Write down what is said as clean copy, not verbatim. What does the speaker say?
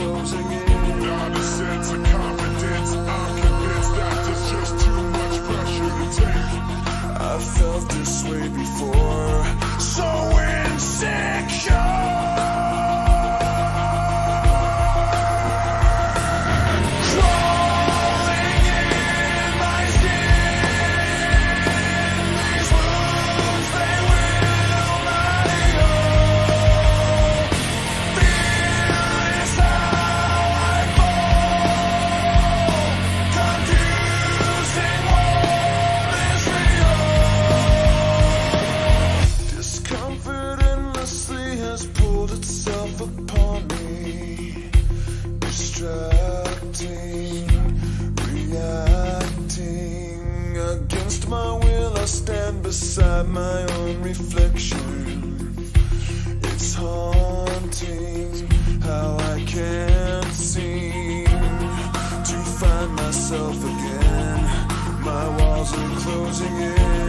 closing in. Not a sense of confidence, I'm convinced that there's just too much pressure to take. I've felt this way before, so insecure. Itself upon me, distracting, reacting. Against my will I stand beside my own reflection. It's haunting how I can't seem to find myself again. My walls are closing in.